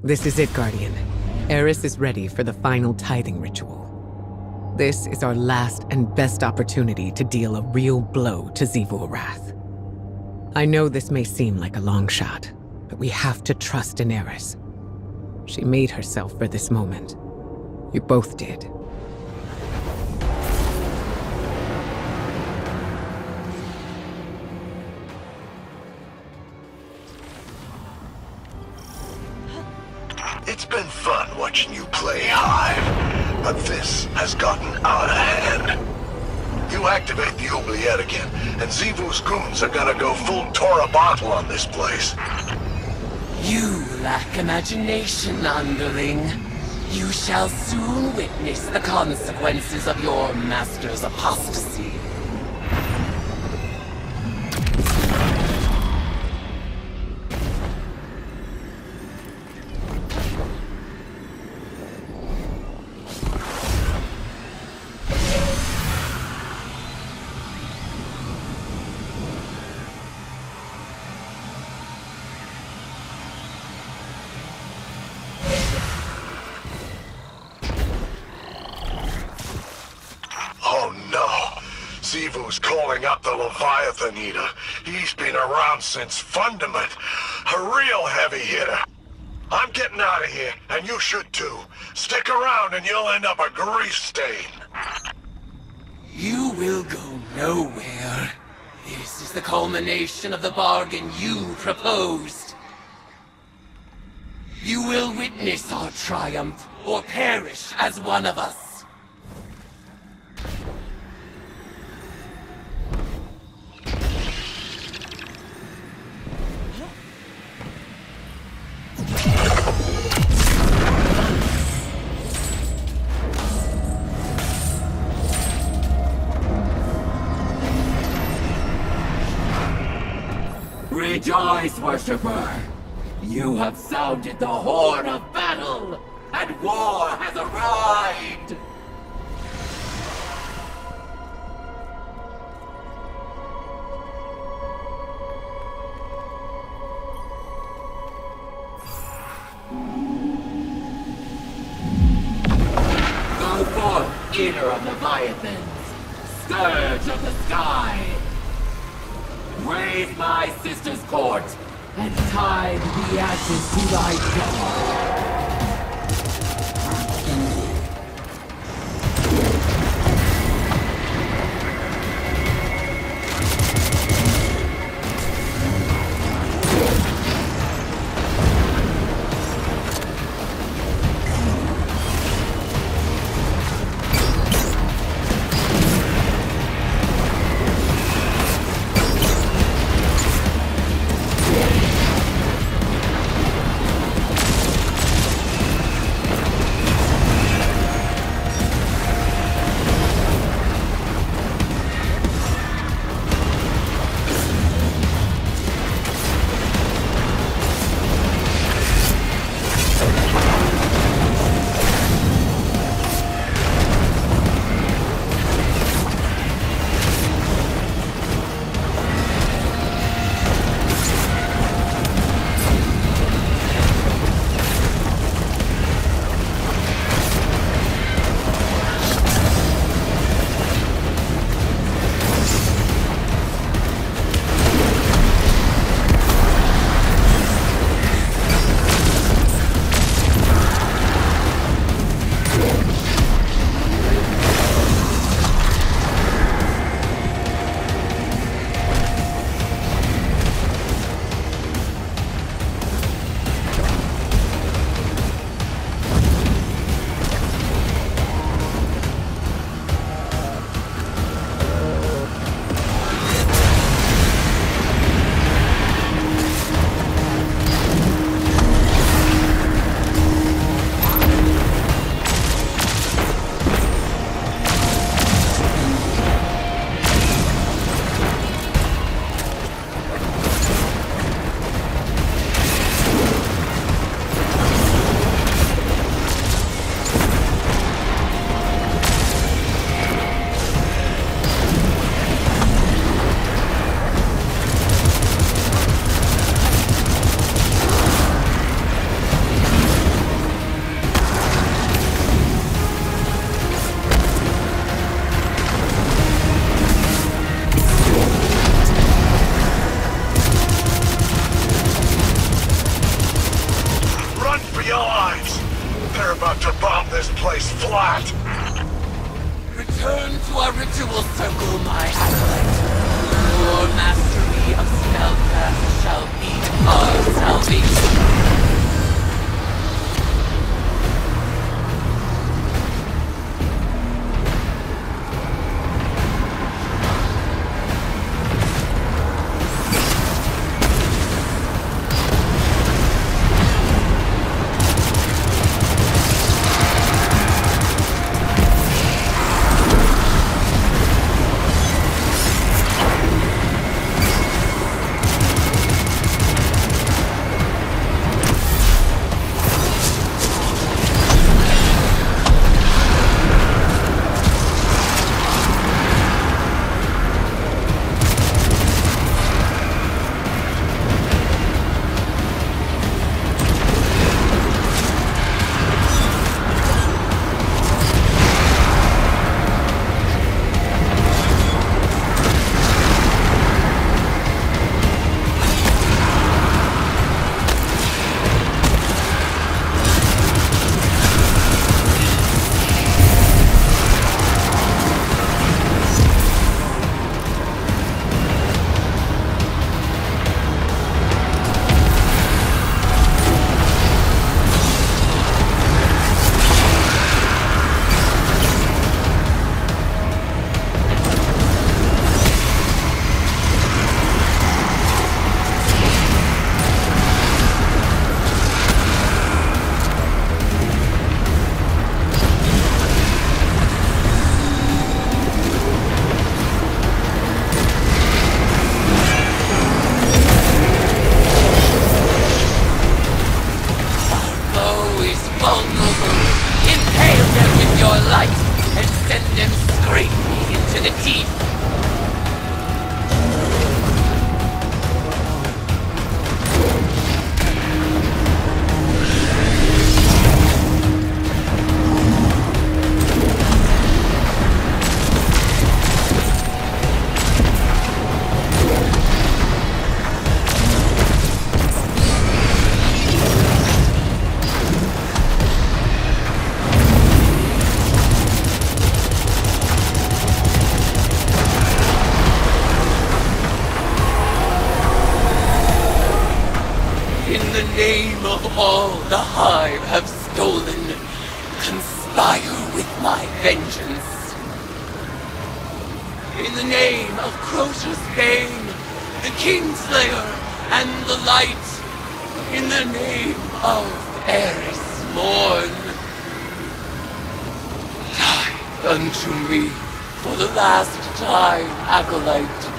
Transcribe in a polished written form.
This is it, Guardian. Eris is ready for the final tithing ritual. This is our last and best opportunity to deal a real blow to Xivu Arath. I know this may seem like a long shot, but we have to trust in Eris. She made herself for this moment. You both did. It's been fun watching you play Hive, but this has gotten out of hand. You activate the oubliette again, and Xivu's goons are gonna go full Tora bottle on this place. You lack imagination, underling. You shall soon witness the consequences of your master's apostasy. Xivu's calling up the Leviathan Eater. He's been around since Fundament. A real heavy hitter. I'm getting out of here, and you should too. Stick around and you'll end up a grease stain. You will go nowhere. This is the culmination of the bargain you proposed. You will witness our triumph, or perish as one of us. Rejoice, worshipper! You have sounded the horn of battle, and war has arrived! Go forth, eater of Leviathans, scourge of the sky! Raise my sister's court, and tide the ashes to thy dawn. ritual circle, my acolyte. Your mastery of spellcraft shall be our salvation. All the Hive have stolen, conspire with my vengeance. In the name of Crota's Bane, the Kingslayer, and the Light, in the name of Eris Morn, die unto me for the last time, Acolyte.